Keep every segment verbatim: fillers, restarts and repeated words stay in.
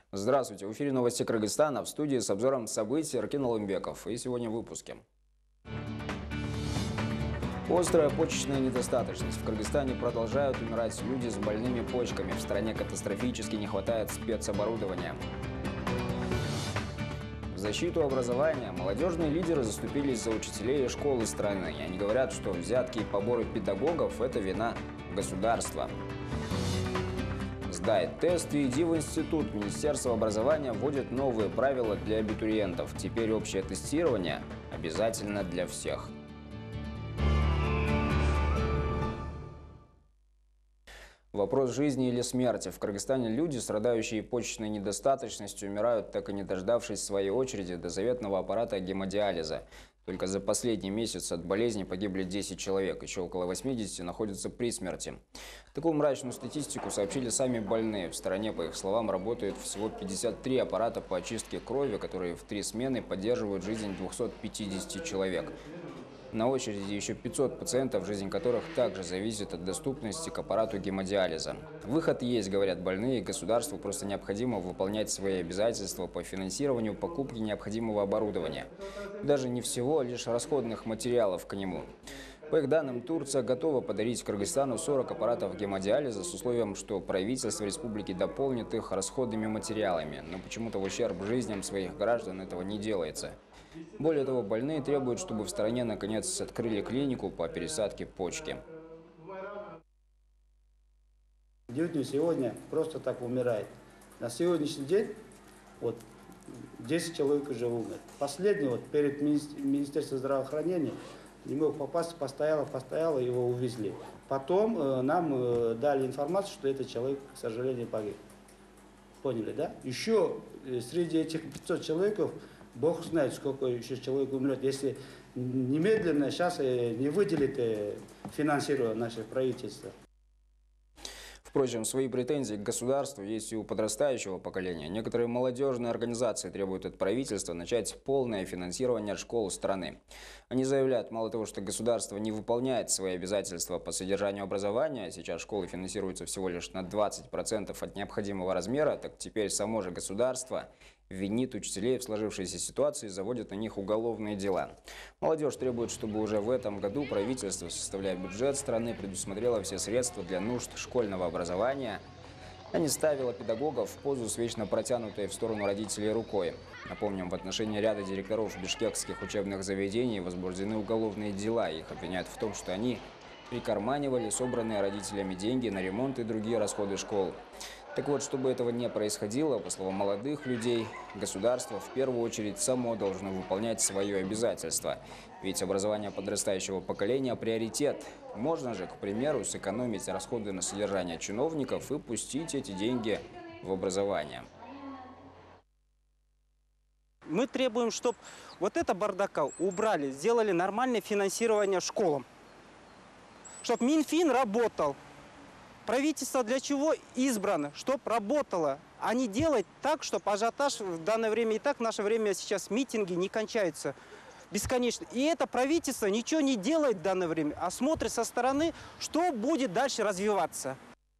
Здравствуйте, в эфире новости Кыргызстана, в студии с обзором событий Аркин Алымбеков. И сегодня в выпуске. Острая почечная недостаточность. В Кыргызстане продолжают умирать люди с больными почками. В стране катастрофически не хватает спецоборудования. В защиту образования молодежные лидеры заступились за учителей и школы страны. Они говорят, что взятки и поборы педагогов – это вина государства. Сдай тест и иди в институт. Министерство образования вводит новые правила для абитуриентов. Теперь общее тестирование обязательно для всех. Вопрос жизни или смерти. В Кыргызстане люди, страдающие почечной недостаточностью, умирают, так и не дождавшись своей очереди до заветного аппарата гемодиализа. Только за последний месяц от болезни погибли десять человек, еще около восьмидесяти находятся при смерти. Такую мрачную статистику сообщили сами больные. В стране, по их словам, работает всего пятьдесят три аппарата по очистке крови, которые в три смены поддерживают жизнь двухсот пятидесяти человек. На очереди еще пятьсот пациентов, жизнь которых также зависит от доступности к аппарату гемодиализа. Выход есть, говорят больные, государству просто необходимо выполнять свои обязательства по финансированию покупки необходимого оборудования. Даже не всего, а лишь расходных материалов к нему. По их данным, Турция готова подарить Кыргызстану сорок аппаратов гемодиализа с условием, что правительство республики дополнит их расходными материалами. Но почему-то в ущерб жизням своих граждан этого не делается. Более того, больные требуют, чтобы в стране наконец открыли клинику по пересадке почки. Люди сегодня просто так умирают. На сегодняшний день вот, десять человек уже умер. Последний вот, перед Министерством здравоохранения не мог попасть, постояло, постояло, его увезли. Потом э, нам э, дали информацию, что этот человек, к сожалению, погиб. Поняли, да? Еще э, среди этих пятисот человеков Бог знает, сколько еще человек умрет, если немедленно сейчас не выделит финансирование наше правительство. Впрочем, свои претензии к государству есть и у подрастающего поколения. Некоторые молодежные организации требуют от правительства начать полное финансирование школ страны. Они заявляют, мало того, что государство не выполняет свои обязательства по содержанию образования, сейчас школы финансируются всего лишь на двадцать процентов от необходимого размера, так теперь само же государство винит учителей в сложившейся ситуации и заводит на них уголовные дела. Молодежь требует, чтобы уже в этом году правительство, составляя бюджет страны, предусмотрело все средства для нужд школьного образования, а не ставило педагогов в позу с вечно протянутой в сторону родителей рукой. Напомним, в отношении ряда директоров бишкекских учебных заведений возбуждены уголовные дела. Их обвиняют в том, что они прикарманивали собранные родителями деньги на ремонт и другие расходы школ. Так вот, чтобы этого не происходило, по словам молодых людей, государство в первую очередь само должно выполнять свое обязательство. Ведь образование подрастающего поколения – приоритет. Можно же, к примеру, сэкономить расходы на содержание чиновников и пустить эти деньги в образование. Мы требуем, чтобы вот это бардака убрали, сделали нормальное финансирование школам. Чтобы Минфин работал. Правительство для чего избрано? Чтобы работало, а не делать так, чтобы ажиотаж в данное время, и так в наше время сейчас митинги не кончаются бесконечно. И это правительство ничего не делает в данное время, а смотрит со стороны, что будет дальше развиваться.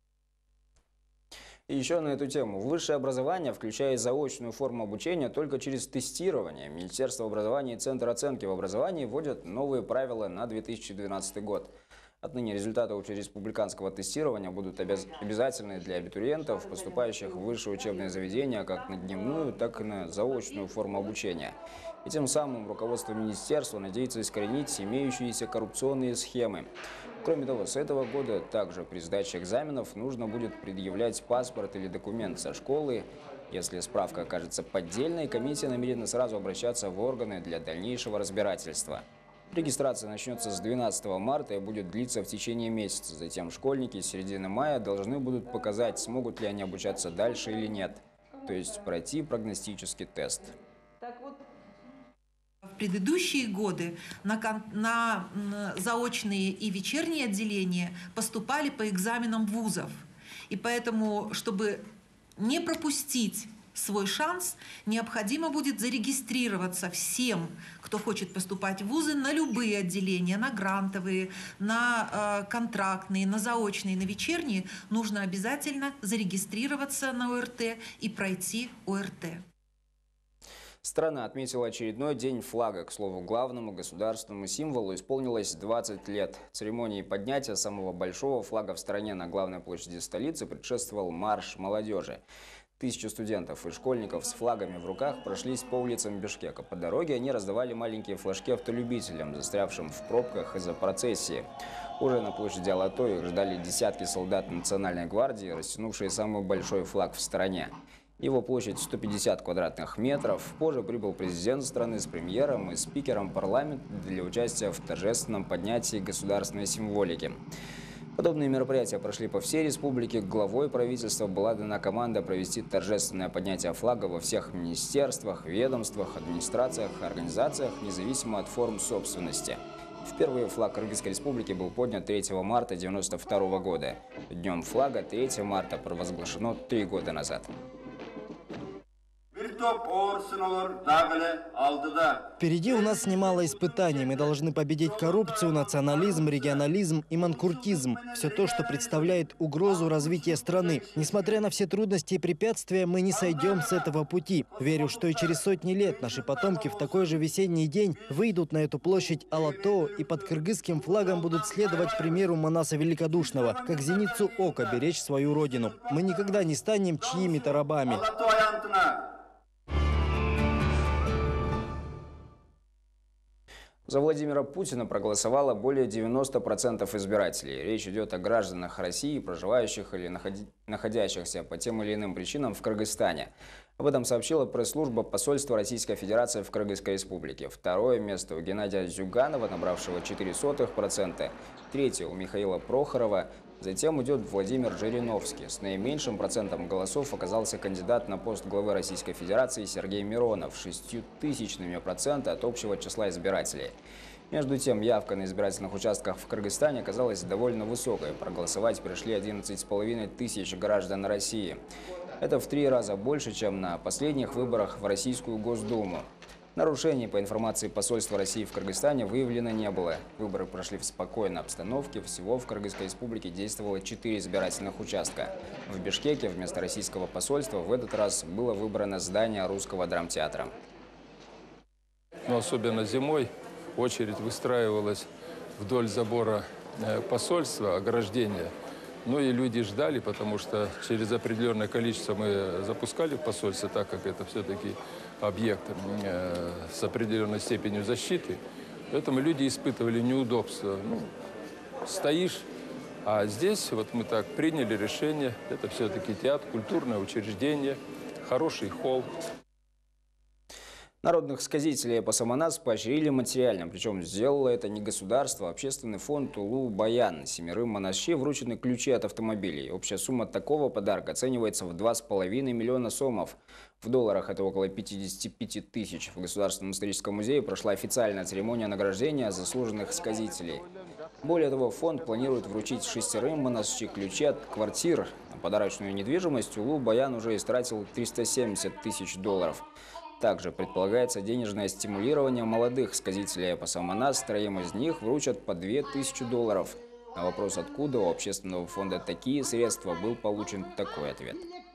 И еще на эту тему. Высшее образование включает заочную форму обучения только через тестирование. Министерство образования и Центр оценки в образовании вводят новые правила на две тысячи двенадцатый год. Отныне результаты общереспубликанского тестирования будут обяз... обязательны для абитуриентов, поступающих в высшие учебные заведения как на дневную, так и на заочную форму обучения. И тем самым руководство министерства надеется искоренить имеющиеся коррупционные схемы. Кроме того, с этого года также при сдаче экзаменов нужно будет предъявлять паспорт или документ со школы. Если справка окажется поддельной, комиссия намерена сразу обращаться в органы для дальнейшего разбирательства. Регистрация начнется с двенадцатого марта и будет длиться в течение месяца. Затем школьники с середины мая должны будут показать, смогут ли они обучаться дальше или нет. То есть пройти прогностический тест. В предыдущие годы на, на заочные и вечерние отделения поступали по экзаменам вузов. И поэтому, чтобы не пропустить свой шанс, необходимо будет зарегистрироваться всем, кто хочет поступать в вузы, на любые отделения, на грантовые, на э, контрактные, на заочные, на вечерние. Нужно обязательно зарегистрироваться на ОРТ и пройти ОРТ. Страна отметила очередной день флага. К слову, главному государственному символу исполнилось двадцать лет. Церемонии поднятия самого большого флага в стране на главной площади столицы предшествовал марш молодежи. Тысячи студентов и школьников с флагами в руках прошлись по улицам Бишкека. По дороге они раздавали маленькие флажки автолюбителям, застрявшим в пробках из-за процессии. Уже на площади Алатой их ждали десятки солдат Национальной гвардии, растянувшие самый большой флаг в стране. Его площадь сто пятьдесят квадратных метров. Позже прибыл президент страны с премьером и спикером парламента для участия в торжественном поднятии государственной символики. Подобные мероприятия прошли по всей республике. Главой правительства была дана команда провести торжественное поднятие флага во всех министерствах, ведомствах, администрациях, организациях, независимо от форм собственности. Впервые флаг Кыргызской республики был поднят третьего марта тысяча девятьсот девяносто второго года. Днем флага третьего марта провозглашено три года назад. Впереди у нас немало испытаний. Мы должны победить коррупцию, национализм, регионализм и манкуртизм. Все то, что представляет угрозу развития страны. Несмотря на все трудности и препятствия, мы не сойдем с этого пути. Верю, что и через сотни лет наши потомки в такой же весенний день выйдут на эту площадь Алато и под кыргызским флагом будут следовать примеру Манаса Великодушного, как зеницу ока беречь свою родину. Мы никогда не станем чьими-то рабами. За Владимира Путина проголосовало более девяноста процентов избирателей. Речь идет о гражданах России, проживающих или находящихся по тем или иным причинам в Кыргызстане. Об этом сообщила пресс-служба посольства Российской Федерации в Кыргызской республике. Второе место у Геннадия Зюганова, набравшего четыре сотых процента. Третье у Михаила Прохорова. Затем идет Владимир Жириновский. С наименьшим процентом голосов оказался кандидат на пост главы Российской Федерации Сергей Миронов, шестью тысячными процента от общего числа избирателей. Между тем, явка на избирательных участках в Кыргызстане оказалась довольно высокой. Проголосовать пришли одиннадцать с половиной тысяч граждан России. Это в три раза больше, чем на последних выборах в Российскую Госдуму. Нарушений, по информации посольства России в Кыргызстане, выявлено не было. Выборы прошли в спокойной обстановке. Всего в Кыргызской республике действовало четыре избирательных участка. В Бишкеке вместо российского посольства в этот раз было выбрано здание русского драмтеатра. Но особенно зимой очередь выстраивалась вдоль забора посольства, ограждения. Ну и люди ждали, потому что через определенное количество мы запускали в посольство, так как это все-таки объект э, с определенной степенью защиты. Поэтому люди испытывали неудобства. Ну, стоишь, а здесь вот мы так приняли решение. Это все-таки театр, культурное учреждение, хороший холл. Народных сказителей Пасаманас поощрили материально, причем сделало это не государство, а общественный фонд Улу-Баян. Семерым монаши вручены ключи от автомобилей. Общая сумма такого подарка оценивается в два с половиной миллиона сомов. В долларах это около пятидесяти пяти тысяч. В Государственном историческом музее прошла официальная церемония награждения заслуженных сказителей. Более того, фонд планирует вручить шестерым монаши ключи от квартир. На подарочную недвижимость Улу-Баян уже истратил триста семьдесят тысяч долларов. Также предполагается денежное стимулирование молодых сказителей Пасаманас. Троим из них вручат по две тысячи долларов. На вопрос, откуда у общественного фонда такие средства, был получен такой ответ.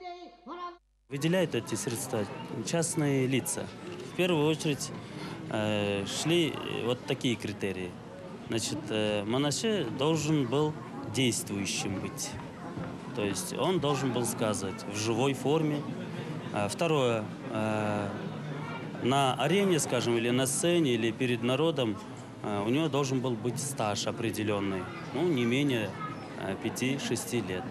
Выделяют эти средства частные лица. В первую очередь э, шли вот такие критерии. Значит, э, монаши должен был действующим быть. То есть он должен был сказать в живой форме. А второе. Э, На арене, скажем, или на сцене, или перед народом у него должен был быть стаж определенный, ну, не менее пяти-шести лет.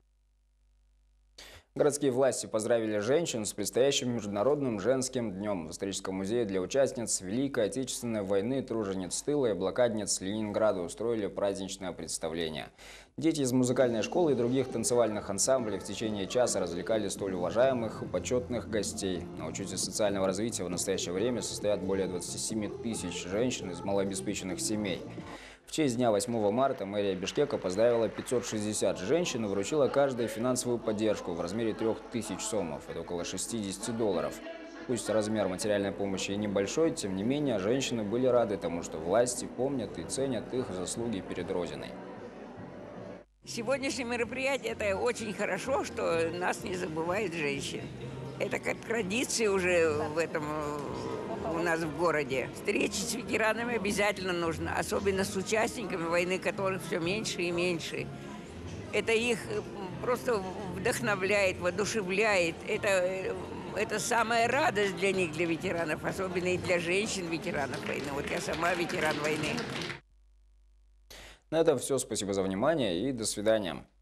Городские власти поздравили женщин с предстоящим Международным женским днем. В историческом музее для участниц Великой Отечественной войны, тружениц тыла и блокадниц Ленинграда устроили праздничное представление. Дети из музыкальной школы и других танцевальных ансамблей в течение часа развлекали столь уважаемых и почетных гостей. На учете социального развития в настоящее время состоят более двадцати семи тысяч женщин из малообеспеченных семей. В честь дня восьмого марта мэрия Бишкека поздравила пятьсот шестьдесят женщин и вручила каждой финансовую поддержку в размере трёх тысяч сомов, это около шестидесяти долларов. Пусть размер материальной помощи и небольшой, тем не менее, женщины были рады тому, что власти помнят и ценят их заслуги перед Родиной. Сегодняшнее мероприятие – это очень хорошо, что нас не забывают женщин. Это как традиция уже в этом, у нас в городе. Встречи с ветеранами обязательно нужно, особенно с участниками войны, которых все меньше и меньше. Это их просто вдохновляет, воодушевляет. Это, это самая радость для них, для ветеранов, особенно и для женщин-ветеранов войны. Вот я сама ветеран войны. На этом все. Спасибо за внимание и до свидания.